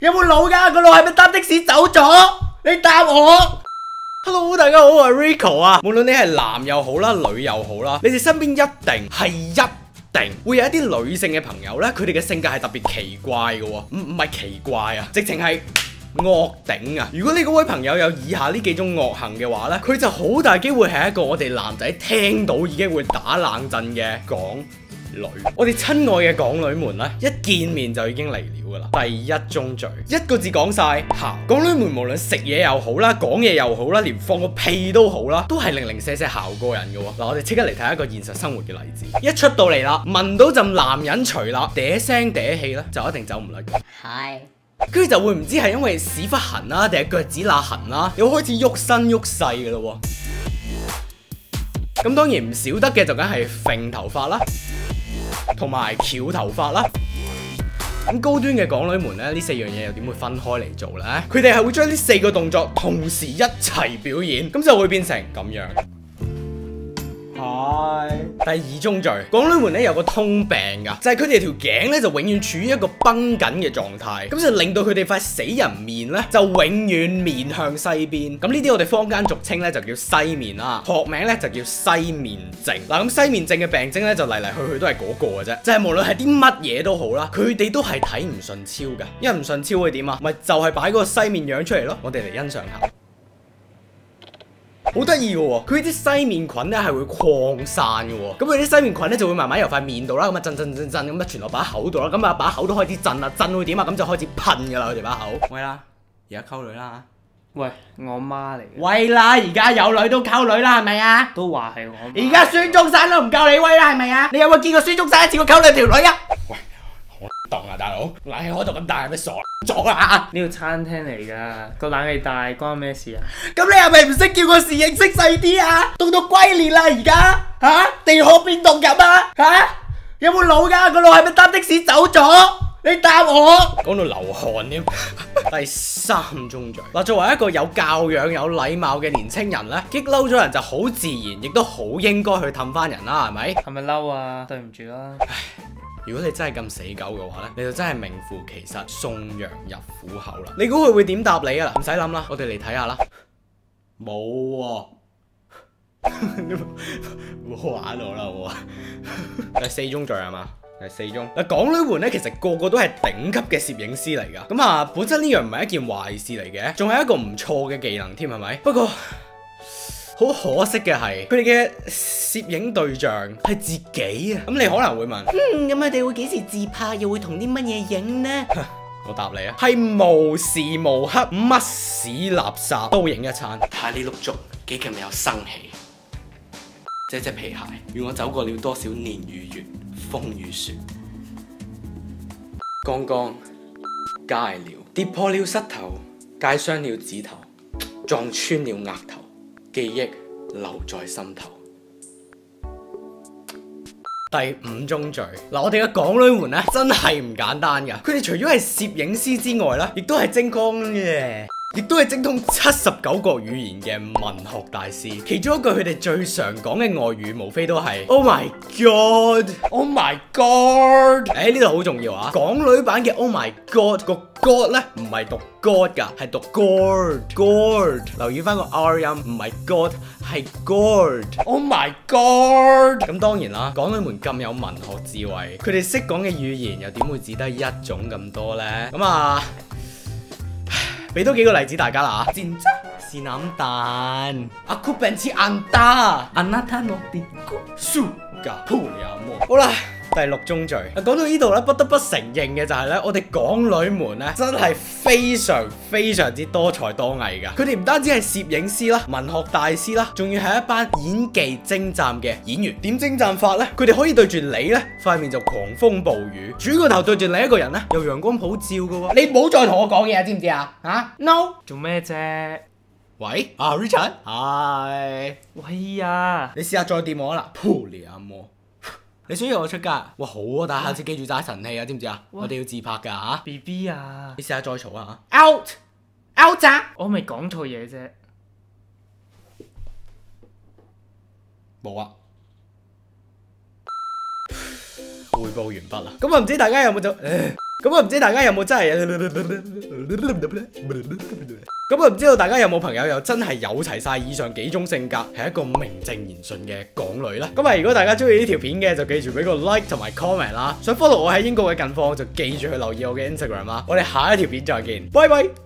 有冇腦噶？個腦係咪搭的士走咗？你答我。Hello， 大家好，我係 Rico 啊。無論你係男又好啦，女又好啦，你哋身邊一定會有一啲女性嘅朋友咧，佢哋嘅性格係特別奇怪嘅喎，唔係奇怪啊，直情係惡頂啊！如果你嗰位朋友有以下呢幾種惡行嘅話咧，佢就好大機會係一個我哋男仔聽到已經會打冷震嘅港女。我哋親愛嘅港女們咧，一見面就已經嚟料噶啦。第一宗罪，一個字講晒姣。港女們無論食嘢又好啦，講嘢又好啦，連放個屁都好啦，都係零零舍舍姣過人嘅喎。嗱，我哋即刻嚟睇一個現實生活嘅例子。一出到嚟啦，聞到陣男人除啦，嗲聲嗲氣咧，就一定走唔甩嘅。係。跟住就會唔知係因為屎忽痕啦，定係腳趾罅痕啦，又開始喐身喐勢嘅咯喎。咁當然唔少得嘅就梗係揈頭髮啦，同埋翹頭髮啦。咁高端嘅港女們咧，呢四樣嘢又點會分開嚟做呢？佢哋係會將呢四個動作同時一齊表演，咁就會變成咁樣。第二宗罪，港女們咧有個通病噶，就係佢哋條頸咧就永遠處於一個繃緊嘅狀態，咁就令到佢哋塊死人面咧就永遠面向西邊。咁呢啲我哋坊間俗稱咧就叫西面啦，學名咧就叫西面症。嗱，咁西面症嘅病徵咧就嚟嚟去去都係嗰個嘅啫，就係無論係啲乜嘢都好啦，佢哋都係睇唔順超噶。因為唔順超會點啊？咪就係擺嗰個西面樣出嚟咯。我哋嚟欣賞下。好得意嘅喎，佢啲西面菌咧係會擴散嘅喎，咁佢啲西面菌咧就會慢慢由塊面度啦，咁啊震咁啊傳落把口度啦，咁啊把口都開始震啦，震會點啊？咁就開始噴㗎啦，佢哋把口。喂啦，而家溝女啦。 喂，我媽嚟嘅。 喂啦，而家有女都溝女啦，係咪啊？ 都話係我媽。 而家孫中山都唔夠你威啦，係咪啊？你有冇見過孫中山一次過溝兩條女啊？喂，好凍啊，大佬！冷氣開到咁大，係咪傻咗啊？ 呢個餐廳嚟㗎，個冷氣大關咩事啊？ 咁你係咪唔識叫個侍應識細啲啊？凍到龜裂啦而家嚇，地殼變凍入啊嚇！有冇腦㗎？個腦係咪搭的士走咗？你答我。講到流汗添。第三宗罪嗱，作為一個有教養、有禮貌嘅年青人咧，激嬲咗人就好自然，亦都好應該去氹翻人啦，係咪？ 係咪嬲啊？對唔住啦。 如果你真係咁死狗嘅話咧，你就真係名副其實送羊入虎口啦！你估佢會點答你啊？唔使諗啦，我哋嚟睇下啦。冇喎，冇玩我啦我。第四宗罪係嘛？第四宗嗱，港女們咧其實個個都係頂級嘅攝影師嚟㗎。咁啊，本身呢樣唔係一件壞事嚟嘅，仲係一個唔錯嘅技能添，係咪？不過好可惜嘅係，佢哋嘅攝影對象係自己啊！咁你可能會問，咁佢哋會幾時自拍，又會同啲乜嘢影呢？我答你啊，係無時無刻乜屎垃圾都影一餐。睇下呢碌竹幾咁有生氣，這隻皮鞋與我走過了多少年與月、風與雪。剛剛戒了，跌破了膝頭，戒傷了指頭，撞穿了額頭。記憶留在心頭。第五宗罪嗱，我哋嘅港女們咧真係唔簡單噶，佢哋除咗係攝影師之外啦，亦都係精通79國語言嘅文學大師。其中一句佢哋最常講嘅外語，無非都係 Oh my God，Oh my God。呢度好重要啊！港女版嘅 Oh my God 個 God 咧唔係讀 God 噶，係讀 Gourd。留意翻個 R 音，唔係 God，係 Gourd。Oh my God。咁當然啦，港女們咁有文學智慧，佢哋識講嘅語言又點會只得一種咁多呢？咁啊，俾多幾個例子大家啦嚇。煎炸是腩蛋，aku benci anda no tiku suka puliamo。好啦。第六宗罪，講到呢度咧，不得不承認嘅就係咧，我哋港女們咧真係非常之多才多藝噶。佢哋唔單止係攝影師啦、文學大師啦，仲要係一班演技精湛嘅演員。點精湛法咧？佢哋可以對住你咧，塊面就狂風暴雨；轉個頭對住另一個人咧，又陽光普照噶喎。你唔好再同我講嘢啊，知唔知啊？嚇 ？No， 做咩啫？ 喂，啊 Richard，係。 喂啊！ 你試下再掂我啦，puliamo。你想約我出街？哇好啊，但係下次記住揸神器啊，知唔知啊？我哋要自拍㗎嚇。 BB 啊！ 你試下再嘈啊嚇。Out 咋？ 我咪講錯嘢啫。 冇啊。匯報完畢啦。咁啊唔知大家有冇就咁啊唔知大家有冇真係咁啊唔知道大家有冇朋友又真係有齊晒以上幾種性格，係一個名正言順嘅港女呢？咁啊如果大家中意呢條片嘅，就記住俾個 like 同埋 comment 啦。想 follow 我喺英國嘅近況，就記住去留意我嘅 Instagram 啦。我哋下一條片再見，拜拜。